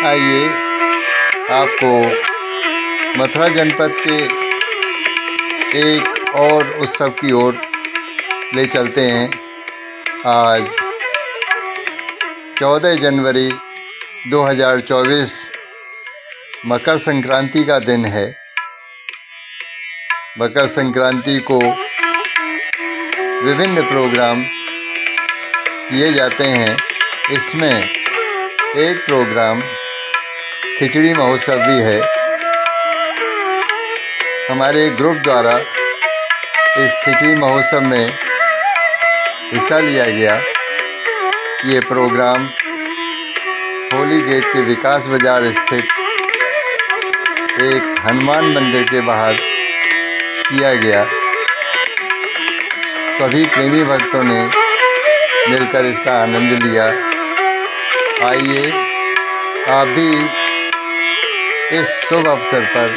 आइए आपको मथुरा जनपद के एक और उत्सव की ओर ले चलते हैं। आज 14 जनवरी 2024 मकर संक्रांति का दिन है। मकर संक्रांति को विभिन्न प्रोग्राम किए जाते हैं। इसमें एक प्रोग्राम खिचड़ी महोत्सव भी है। हमारे ग्रुप द्वारा इस खिचड़ी महोत्सव में हिस्सा लिया गया। ये प्रोग्राम होली गेट के विकास बाजार स्थित एक हनुमान मंदिर के बाहर किया गया। सभी प्रेमी भक्तों ने मिलकर इसका आनंद लिया। आइए आप भी इस शुभ अवसर पर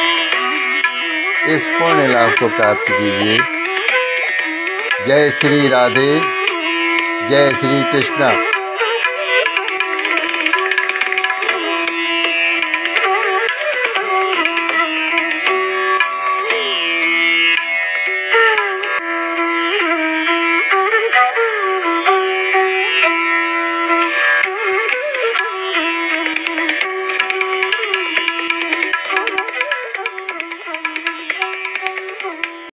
इस पुण्य लाभ को प्राप्त कीजिए। जय श्री राधे, जय श्री कृष्णा।